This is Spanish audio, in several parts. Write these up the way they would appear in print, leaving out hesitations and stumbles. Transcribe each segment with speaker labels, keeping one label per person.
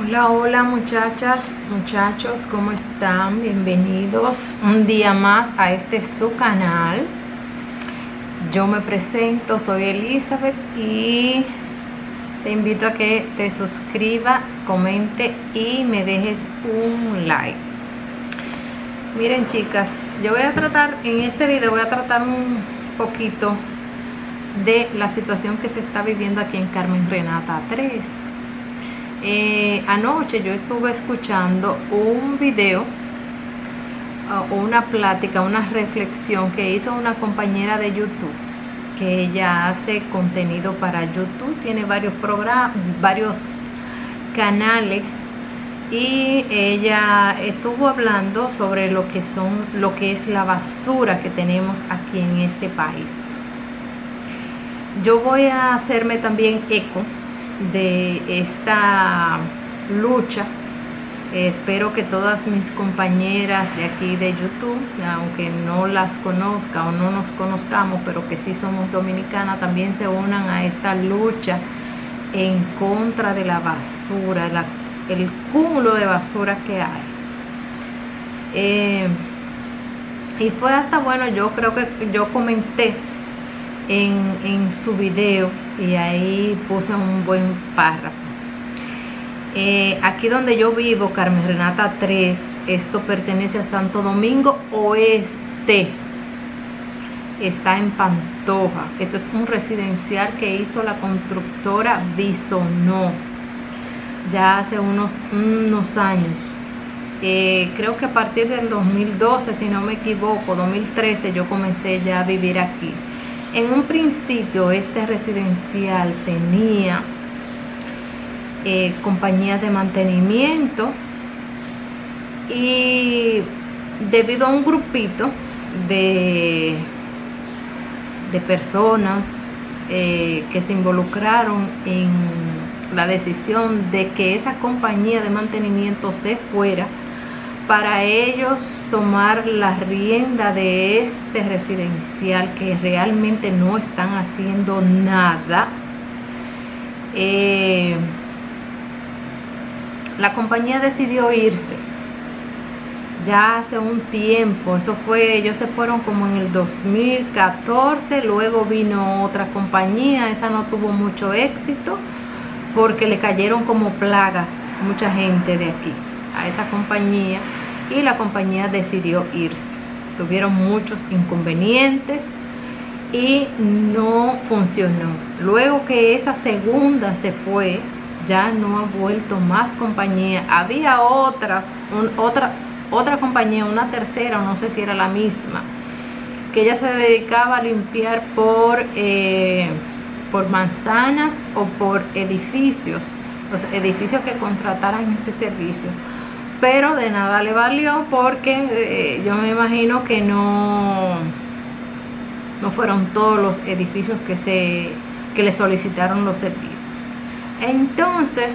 Speaker 1: Hola, hola muchachas, muchachos, ¿cómo están? Bienvenidos un día más a este su canal. Yo me presento, soy Elizabeth y te invito a que te suscribas, comente y me dejes un like. Miren chicas, yo voy a tratar, en este video voy a tratar un poquito de la situación que se está viviendo aquí en Carmen Renata 3. Anoche yo estuve escuchando un video o una plática, una reflexión que hizo una compañera de YouTube, que ella hace contenido para YouTube, tiene varios programas, varios canales, y ella estuvo hablando sobre lo que es la basura que tenemos aquí en este país. Yo voy a hacerme también eco de esta lucha. Espero que todas mis compañeras de aquí de YouTube, aunque no las conozca o no nos conozcamos, pero que sí somos dominicanas, también se unan a esta lucha en contra de la basura, el cúmulo de basura que hay. Y fue hasta bueno, yo creo que yo comenté en su video y ahí puse un buen párrafo. Aquí donde yo vivo, Carmen Renata 3, esto pertenece a Santo Domingo Oeste, está en Pantoja. Esto es un residencial que hizo la constructora Bisonó ya hace unos años. Creo que a partir del 2012, si no me equivoco, 2013, yo comencé ya a vivir aquí. En un principio este residencial tenía compañías de mantenimiento, y debido a un grupito de personas que se involucraron en la decisión de que esa compañía de mantenimiento se fuera, para ellos tomar la rienda de este residencial, que realmente no están haciendo nada. La compañía decidió irse ya hace un tiempo. Ellos se fueron como en el 2014, luego vino otra compañía, esa no tuvo mucho éxito porque le cayeron como plagas mucha gente de aquí a esa compañía, y la compañía decidió irse. Tuvieron muchos inconvenientes y no funcionó. Luego que esa segunda se fue, ya no ha vuelto más compañía. Había otra compañía, una tercera, no sé si era la misma, que ella se dedicaba a limpiar por manzanas o por edificios, los edificios que contrataran ese servicio, pero de nada le valió porque yo me imagino que no fueron todos los edificios que le solicitaron los servicios. Entonces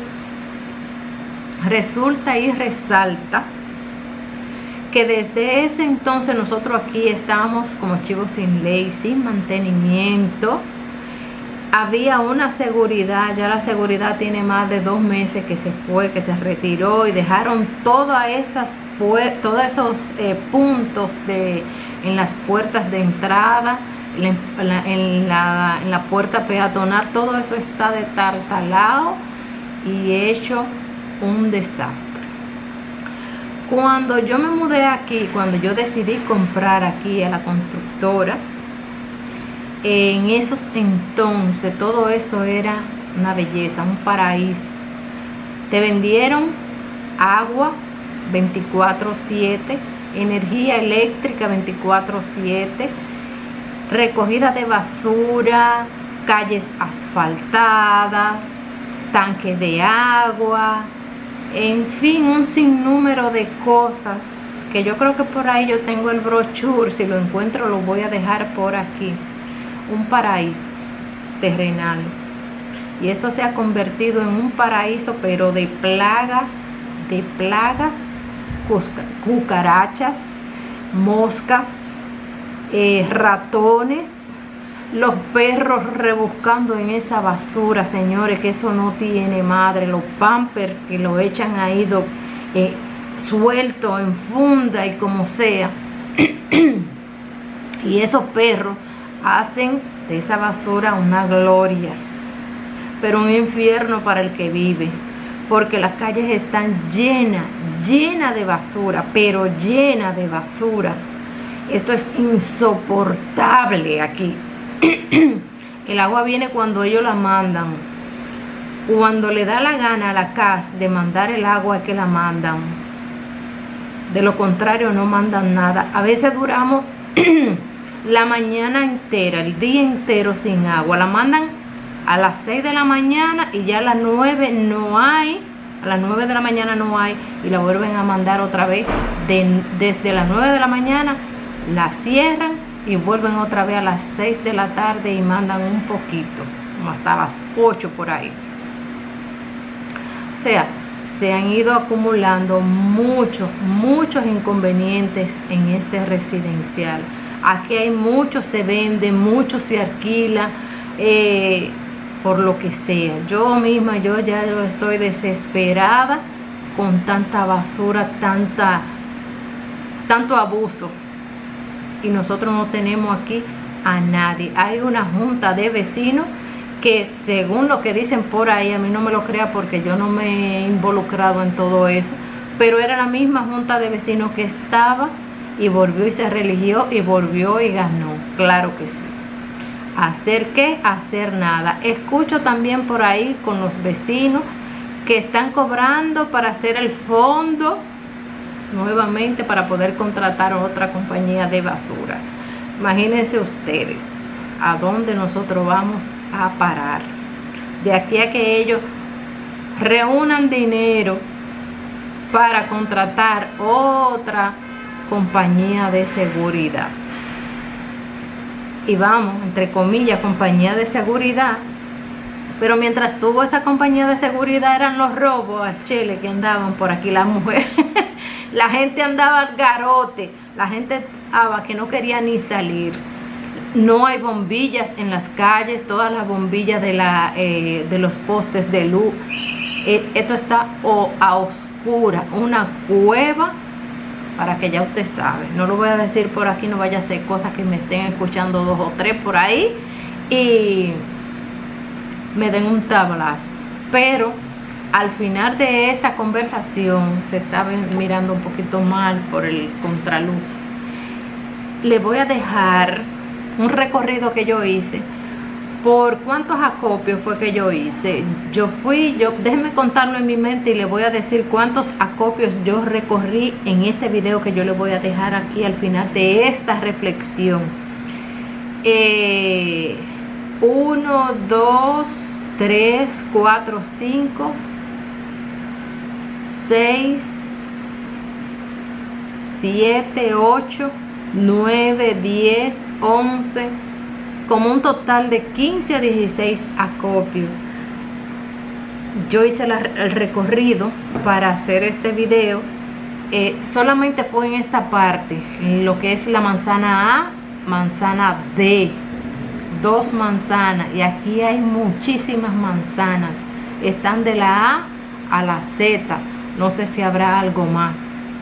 Speaker 1: resulta y resalta que desde ese entonces nosotros aquí estábamos como chivos sin ley, sin mantenimiento. Había una seguridad, ya la seguridad tiene más de 2 meses que se fue, que se retiró, y dejaron todos esos puntos en las puertas de entrada, en la puerta peatonal, todo eso está destartalado y hecho un desastre. Cuando yo me mudé aquí, cuando yo decidí comprar aquí a la constructora, en esos entonces todo esto era una belleza, un paraíso. Te vendieron agua 24/7, energía eléctrica 24/7, recogida de basura, calles asfaltadas, tanque de agua, en fin, un sinnúmero de cosas que yo creo que por ahí yo tengo el brochure. Si lo encuentro lo voy a dejar por aquí. Un paraíso terrenal, y esto se ha convertido en un paraíso, pero de plagas, cucarachas, moscas, ratones, los perros rebuscando en esa basura, señores, que eso no tiene madre, los pampers que lo echan ahí suelto en funda y como sea. Y esos perros hacen de esa basura una gloria, pero un infierno para el que vive, porque las calles están llenas de basura, pero llena de basura. Esto es insoportable aquí. El agua viene cuando ellos la mandan. Cuando le da la gana a la CAS de mandar el agua, es que la mandan. De lo contrario no mandan nada. A veces duramos la mañana entera, el día entero sin agua. La mandan a las 6 de la mañana y ya a las 9 no hay. A las 9 de la mañana no hay y la vuelven a mandar otra vez. Desde las 9 de la mañana la cierran y vuelven otra vez a las 6 de la tarde y mandan un poquito, como hasta las 8 por ahí. O sea, se han ido acumulando muchos inconvenientes en este residencial. Aquí hay mucho, se vende, mucho se alquila, por lo que sea. Yo misma, yo ya estoy desesperada con tanta basura, tanto abuso. Y nosotros no tenemos aquí a nadie. Hay una junta de vecinos que, según lo que dicen por ahí, a mí no me lo crea porque yo no me he involucrado en todo eso, pero era la misma junta de vecinos que estaba y volvió y se religió y volvió y ganó. Claro que sí. ¿Hacer qué? Hacer nada. Escucho también por ahí con los vecinos que están cobrando para hacer el fondo nuevamente para poder contratar a otra compañía de basura. Imagínense ustedes a dónde nosotros vamos a parar. De aquí a que ellos reúnan dinero para contratar otra compañía de seguridad. Y vamos, entre comillas, compañía de seguridad. Pero mientras tuvo esa compañía de seguridad eran los robos al chele que andaban por aquí. Las mujeres, la gente andaba al garote, la gente que no quería ni salir. No hay bombillas en las calles, todas las bombillas de los postes de luz. Esto está a oscura, una cueva, para que ya usted sabe. No lo voy a decir por aquí, no vaya a ser cosas que me estén escuchando 2 o 3 por ahí y me den un tablazo. Pero al final de esta conversación se está mirando un poquito mal por el contraluz. Le voy a dejar un recorrido que yo hice. ¿Por cuántos acopios fue que yo hice? Déjenme contarlo en mi mente y le voy a decir cuántos acopios yo recorrí en este video que yo le voy a dejar aquí al final de esta reflexión. 1, 2, 3, 4, 5, 6, 7, 8, 9, 10, 11, como un total de 15 a 16 acopios. Yo hice el recorrido para hacer este video. Solamente fue en esta parte, en lo que es la manzana A, manzana D, 2 manzanas, y aquí hay muchísimas manzanas. Están de la A a la Z. No sé si habrá algo más.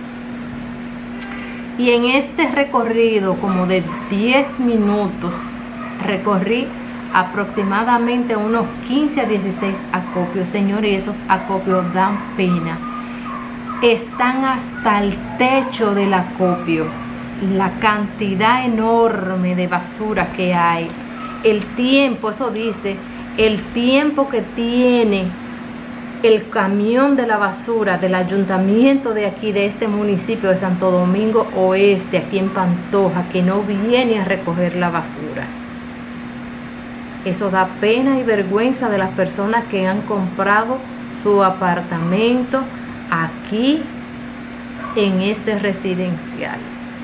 Speaker 1: Y en este recorrido, como de 10 minutos, recorrí aproximadamente unos 15 a 16 acopios. Señores, esos acopios dan pena. Están hasta el techo del acopio. La cantidad enorme de basura que hay. El tiempo, eso dice, el tiempo que tiene el camión de la basura del ayuntamiento de aquí, de este municipio de Santo Domingo Oeste, aquí en Pantoja, que no viene a recoger la basura. Eso da pena y vergüenza de las personas que han comprado su apartamento aquí en este residencial.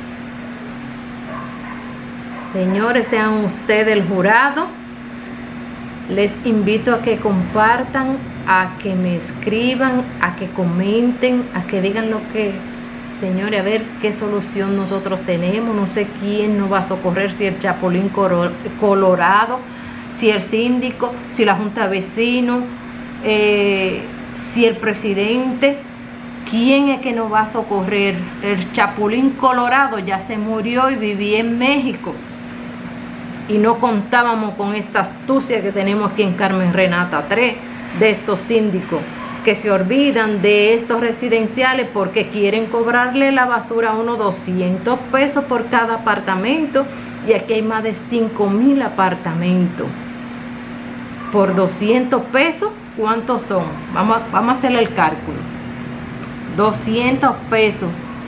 Speaker 1: Señores, sean ustedes el jurado. Les invito a que compartan, a que me escriban, a que comenten, a que digan lo que señores, a ver qué solución nosotros tenemos. No sé quién nos va a socorrer, si el Chapulín Colorado, si el síndico, si la junta de vecinos, si el presidente. ¿Quién es que nos va a socorrer? El Chapulín Colorado ya se murió y vivía en México. Y no contábamos con esta astucia que tenemos aquí en Carmen Renata 3, de estos síndicos que se olvidan de estos residenciales porque quieren cobrarle la basura a unos 200 pesos por cada apartamento, y aquí hay más de 5,000 apartamentos. Por 200 pesos, ¿cuántos son? Vamos a hacerle el cálculo. 200 pesos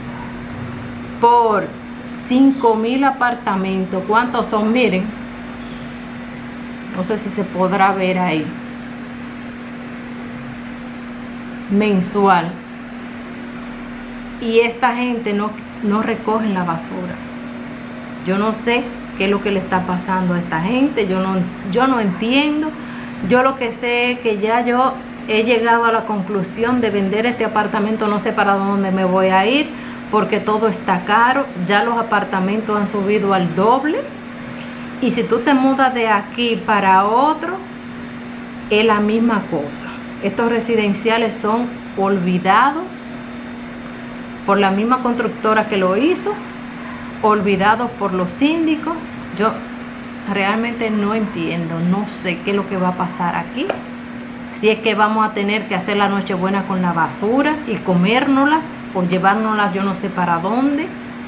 Speaker 1: por 5,000 apartamentos, ¿cuántos son? Miren, no sé si se podrá ver ahí, mensual. Y esta gente no recoge la basura. Yo no sé qué es lo que le está pasando a esta gente. Yo no entiendo. Yo lo que sé es que ya yo he llegado a la conclusión de vender este apartamento. No sé para dónde me voy a ir, porque todo está caro. Ya los apartamentos han subido al doble. Y si tú te mudas de aquí para otro, es la misma cosa. Estos residenciales son olvidados por la misma constructora que lo hizo, olvidados por los síndicos. Yo realmente no entiendo, no sé qué es lo que va a pasar aquí. Si es que vamos a tener que hacer la Nochebuena con la basura y comérnoslas, o llevárnoslas yo no sé para dónde,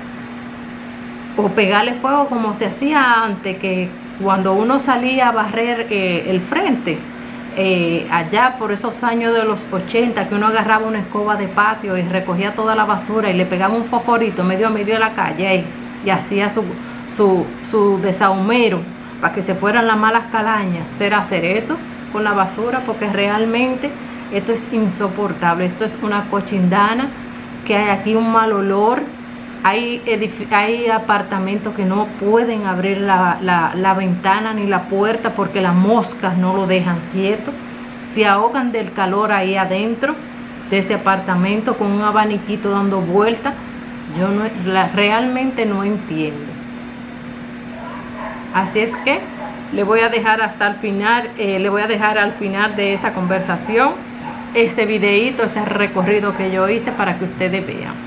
Speaker 1: o pegarle fuego como se hacía antes, que cuando uno salía a barrer el frente, allá por esos años de los 80, que uno agarraba una escoba de patio y recogía toda la basura y le pegaba un fosforito medio de la calle y hacía su desahumero para que se fueran las malas calañas. ¿Será hacer eso con la basura? Porque realmente esto es insoportable. Esto es una cochindana, que hay aquí un mal olor. Hay apartamentos que no pueden abrir la ventana ni la puerta porque las moscas no lo dejan quieto. Se ahogan del calor ahí adentro de ese apartamento con un abaniquito dando vueltas. Yo realmente no entiendo. Así es que le voy a dejar hasta el final, le voy a dejar al final de esta conversación ese videíto, ese recorrido que yo hice para que ustedes vean.